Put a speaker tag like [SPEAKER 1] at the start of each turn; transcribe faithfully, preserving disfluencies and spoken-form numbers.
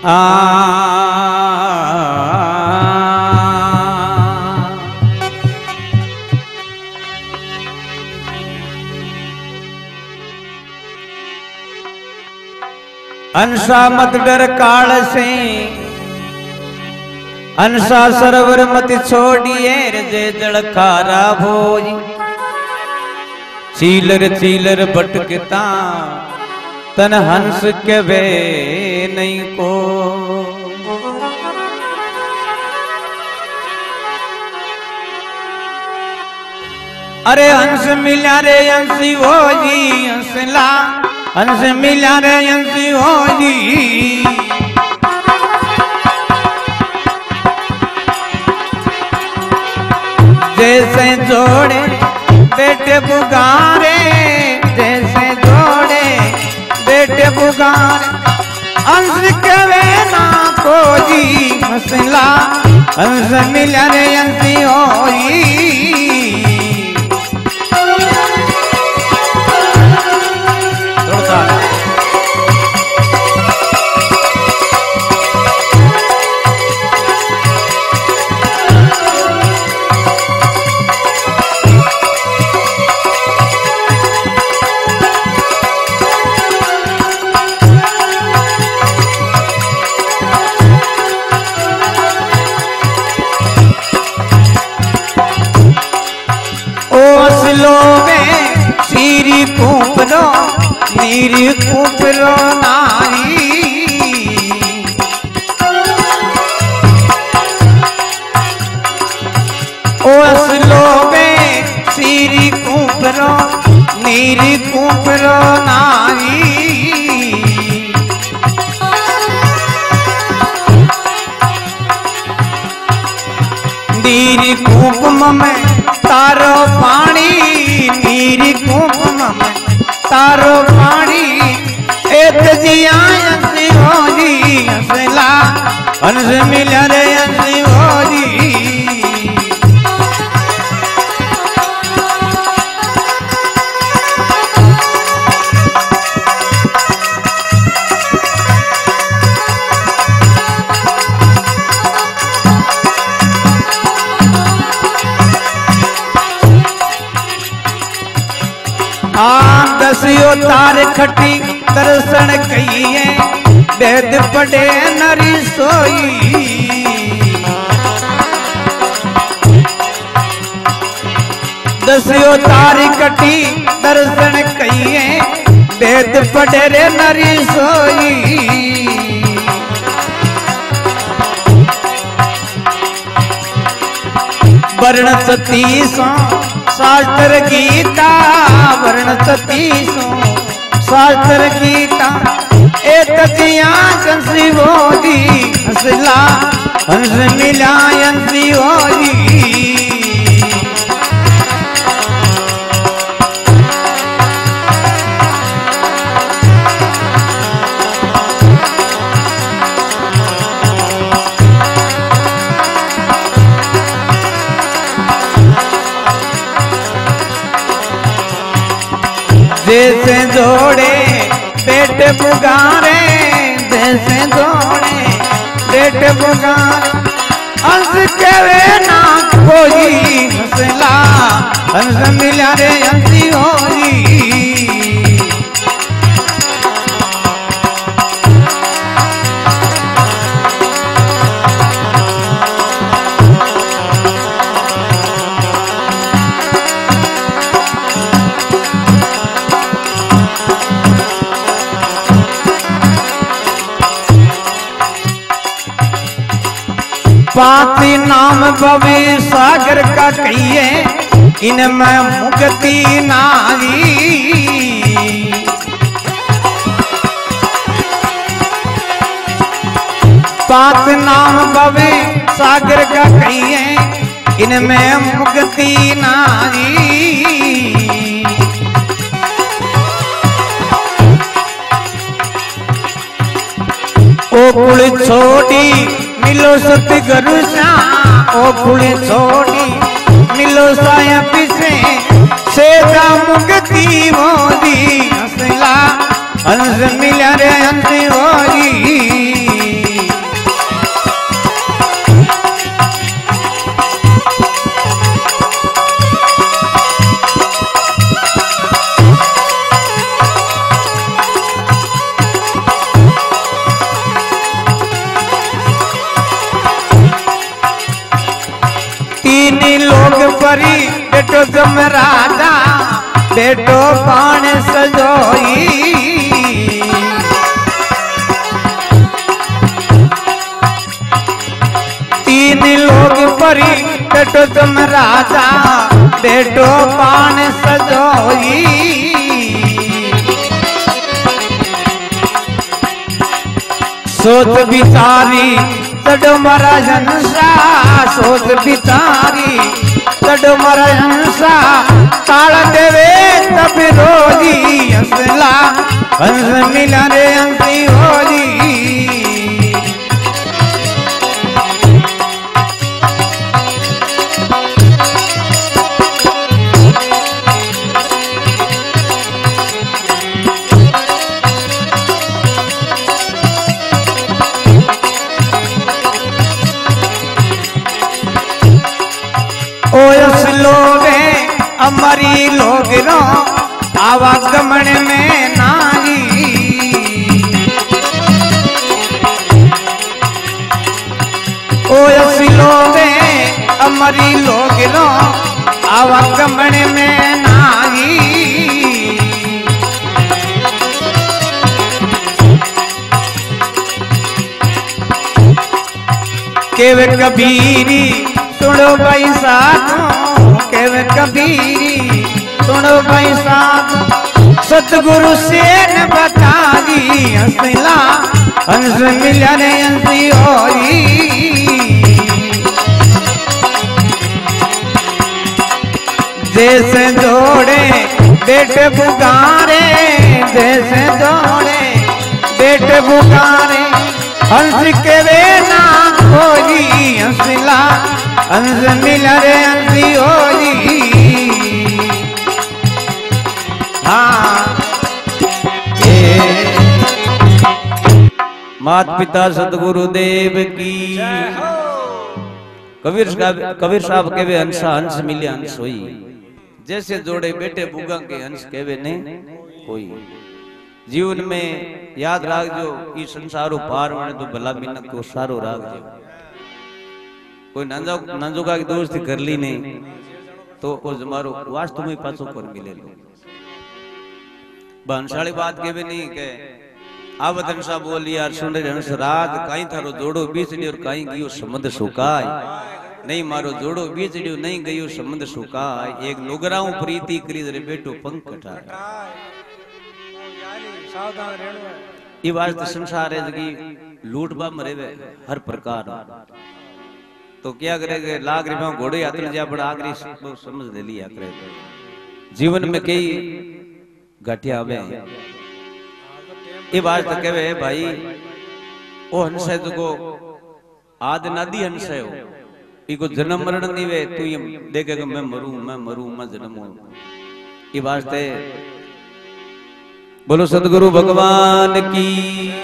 [SPEAKER 1] आ अंसा मत डर काल से, अंसा सरोवर मत छोड़िए जे जलखारा भोज। चीलर चीलर भटकता तन हंस के वे नहीं को। अरे हंस मिला रे हंसी हो जी हंसला, हंस मिला रे हंसी हो जी। जैसे जोड़े बेटे पुकारे, जैसे जोड़े बेटे पुकारे, हंस के वे ना को जी हंसला, हंस मिला रे हंसी हो जी। सीरी कूपरो नीरी कूपरो नारी, ओ असलो में सीरी कूपरो नीरी कूपरो नारी। नीरी कूप में तारो पानी, नीरी कुंभ में तारो पानी, एक जिया हंसी हो जी हंसला, हंस मिला रे हंसी हो जी। आम दसियो तार खटी दर्शन कहिए, वेद पढ़े नरी सोई। दसियो तार खटी दर्शन कहिए, वेद पढ़े रे नरी सोई। वर्ण सतीसो शास्त्र गीता, वर्ण सतीसो शास्त्र गीता, एक जिया हंसी हो जी हंसला, हंस मिला हंसी हो जी। जैसे जोड़े बेटे पुकारे, जैसे जोड़े बेटे पुकारे, हंस के वे ना कोई हंसला, हंस मिला रे हंसी हो जी। पाती नाम भवे सागर का कहिए, इनमें मुक्ति नारी। पात नाम भवे सागर का कहिए, इनमें मुक्ति नारी। ओ कुल छोटी मिलो सतगुरु सा, ओ कुल छोटी मिलो साया पिसे, सेदा मुक्ति मोदी हंसला, हंस मिला रे हंसी होगी। परी बेटो जम राजा बेटो पान सजोई तीन लोग परी बेटो जम राजा बेटो पान सजोई सोच बिचारी तड़ो मरा हंसा सोच बिचारी तड़ो मरा हंसा ताल देवे तब रोजी हंसला हंस मिला रे हंसी होली लोगे अमरी लोग रो आवागमन में नारी ओ लोगे अमरी लोग रो आवागमन में नारी केवे कबीरी सुनो भाई साधु केवे कबीरी सुनो भाई साधु सतगुरु से न बता दी हंसला हंस मिला रे हंसी होली जैसे जोड़े बेटे पुकारे जैसे जोड़े बेटे पुकारे हंस के वे ना होली हंसला हंस मिला रे हंसी होली हाँ मात पिता सतगुरुदेव की कबीर साहब कबीर साहब कहवे हंसा हंस मिले हंस होई जैसे जोड़े बेटे बुगा के हंस कहवे नहीं कोई जीवन में याद राख जो ई संसारो पार वने तो भला मिनक को सारो राख जो कोई नंजा नंजोगा की दोस्ती कर ली नहीं तो वो जमारो वास्तव में पासों पर मिले लो बंशाली बात के भी नहीं के आवत हंसा बोली यार सुन रे हंस राग कहीं थारो जोड़ो बीचड़ी और कहीं गयो समुद्र सुकाय नहीं मारो जोड़ो बीचड़ी नहीं गयो समुद्र सुकाय एक लोगराऊ प्रीति करी रे बेटो पंख कटाय सावधान रहनो ये वास्ते संसार है जगी लूट बा मरे वे हर प्रकार तो क्या करेगे लाख रुपया घोड़े यात्रा जा बड़ा आखिरी समझ ले लिया करे जीवन में कई घटिया आवे ये बात तो कहवे भाई ओ हंस है तो आद नदी हंस है इको जन्म मरण नहीं वे तू ये देखेगा मैं मरूं मैं मरूं मैं जन्म हूं ये वास्ते बोलो सतगुरु भगवान की